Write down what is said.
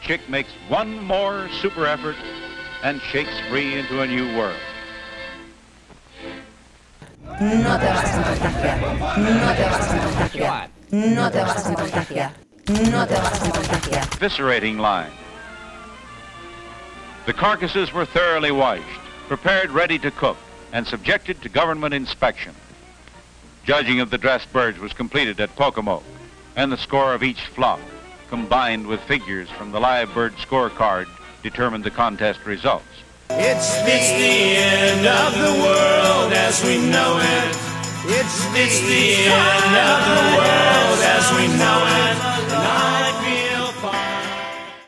chick makes one more super effort and shakes free into a new world. No te vas a contagiar. No te vas a contagiar. No te vas a contagiar. No te vas a contagiar. Eviscerating line. The carcasses were thoroughly washed, prepared ready to cook, and subjected to government inspection. Judging of the dressed birds was completed at Pocomoke, and the score of each flock, combined with figures from the live bird scorecard, determined the contest results. It's the end of the world as we know it. It's the end of the world as we know it.